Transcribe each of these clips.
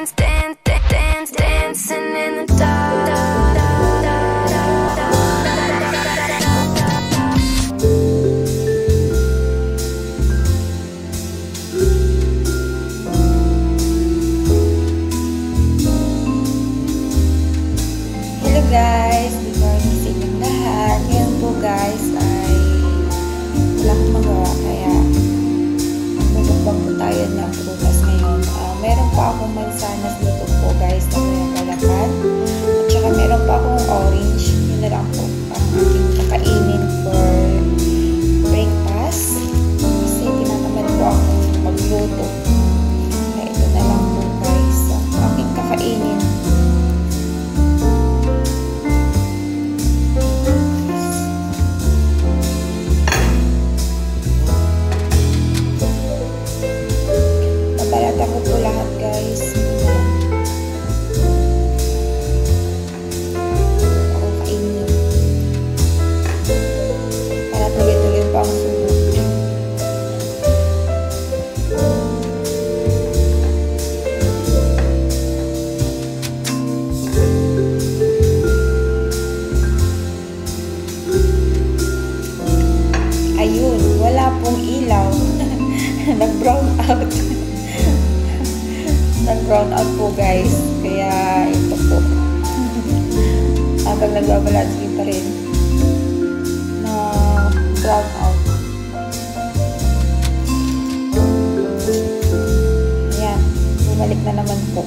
dancing in the dark. Hello guys, good morning sa inyong lahat. Ngayon po guys ay wala akong magawa kaya magbubang po tayo ng prutas ngayon. Meron pa akong mansanas dito po guys na may kalakad. At saka meron pa akong orange. Yun na lang po ang aking kakainin for breakfast. Kasi tinatamad po akong magluto. Kaya ito na lang po guys ang aking kakainin. Babalatan ko po lahat guys. Ako kainin. Para tuloy-tuloy pa ang sunog. Ayun, wala pong ilaw. Nag-brown out. Nag-brown out po guys. Kaya ito po. Habang nagbabalansin pa rin na brown out. Ayan. Bumalik na naman po.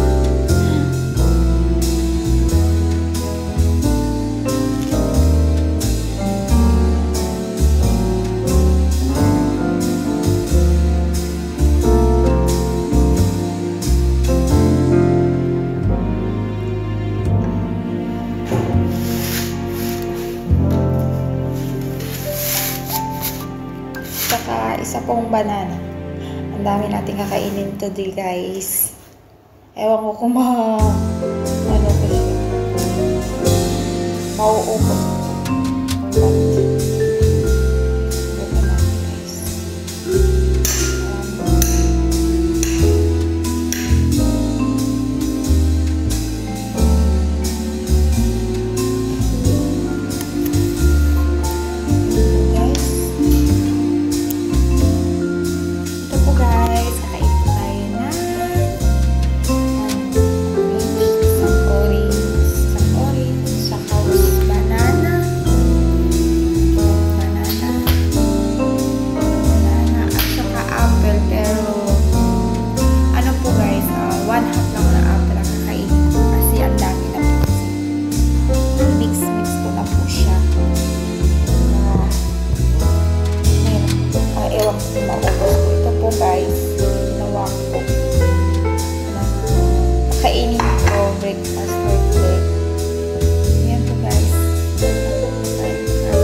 Saka isa pong banana. Ang dami natin kakainin today guys. Ewan ko kung ano ko siya. Mauubos. Subukan natin guys. Ito po guys, ginawa ko na kainin ko breakfast for today. Ayan po guys. Ayan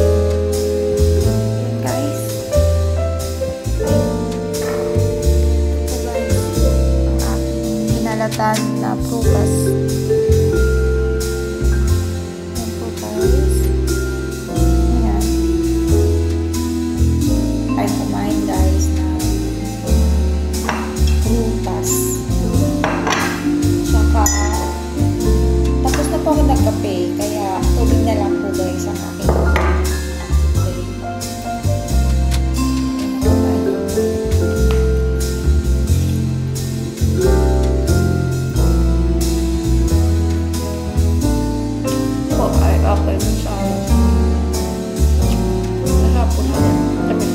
guys. Ito guys, ang aking hinalatan na prutas. Ayan po guys. Ayan. Ay kumain guys na prutas. Tsaka tapos na po ako nagkape kaya tubig na lang po guys ang aking po ay okay mo siya. Nahapon na yan.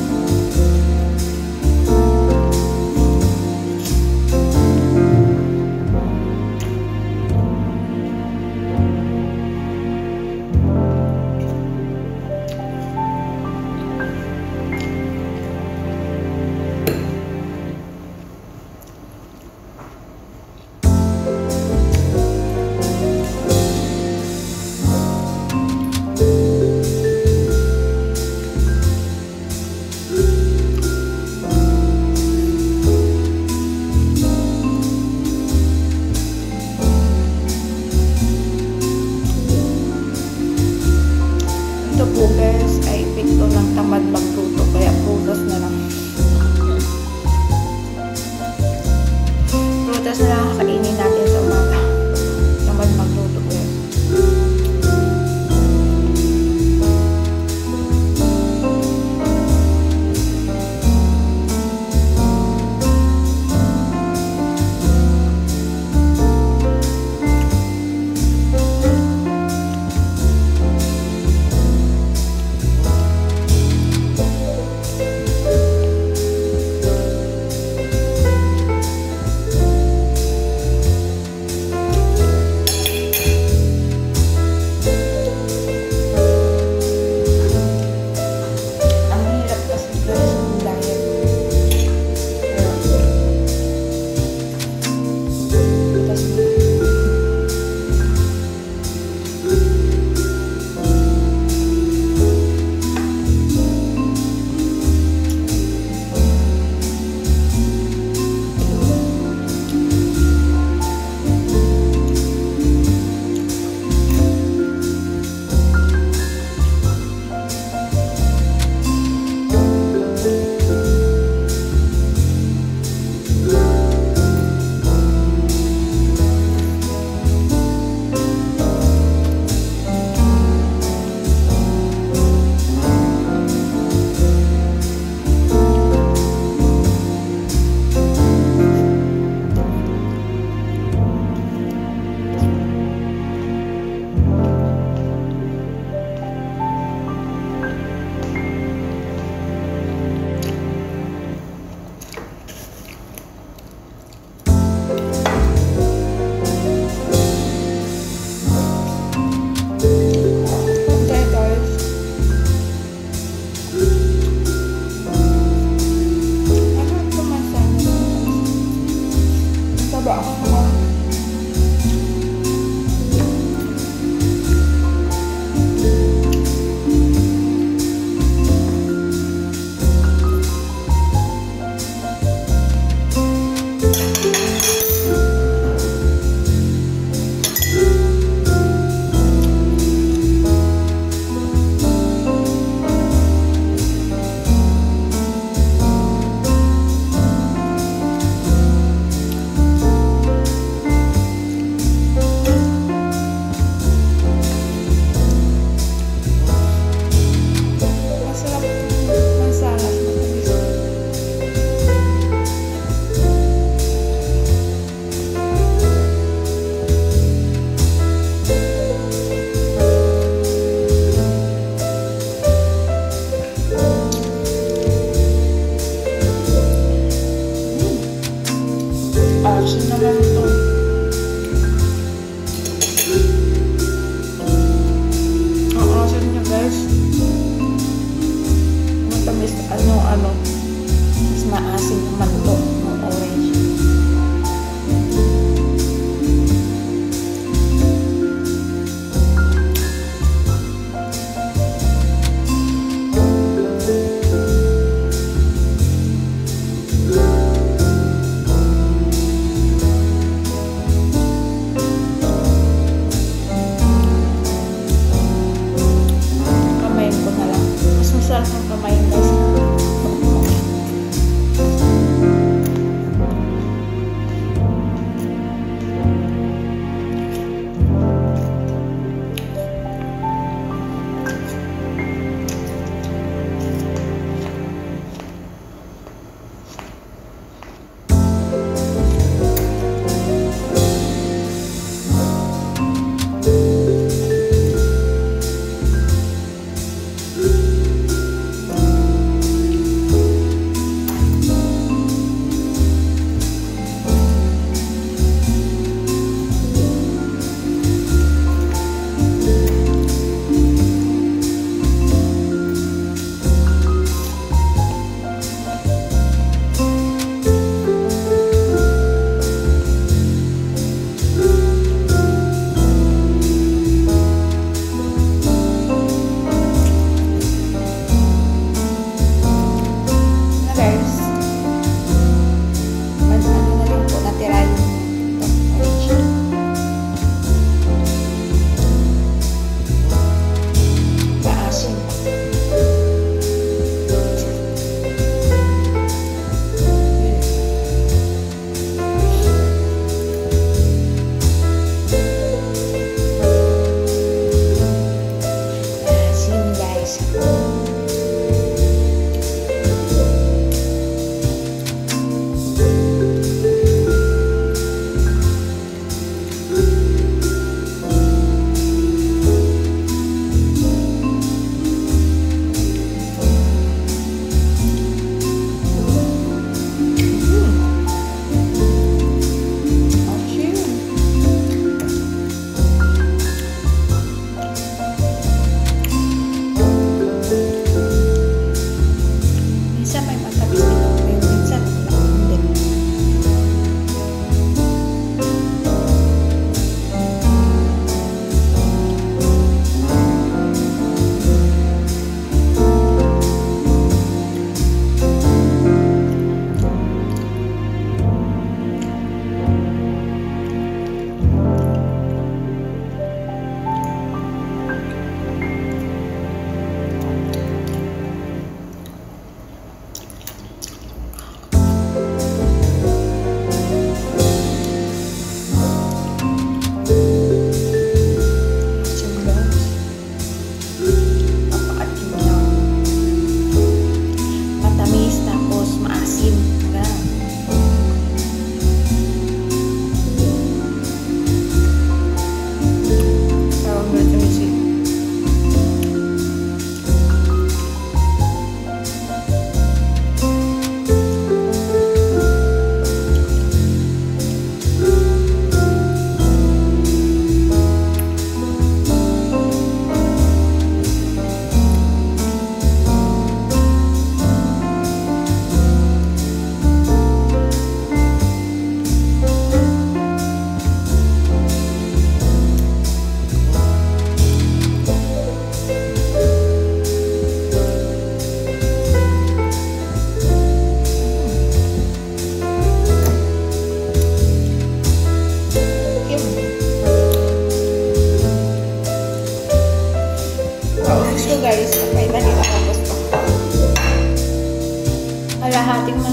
tamad magluto, kaya prutas na lang. Prutas na lang kainin natin.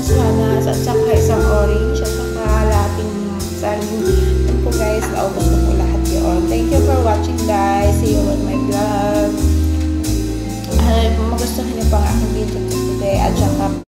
mansanas, at saka isang orange, at saka lating saging. Yan po guys, naubos na po lahat yun. Thank you for watching guys. See you on my vlog. Kung magustuhan niyo pa ang aking video today, at saka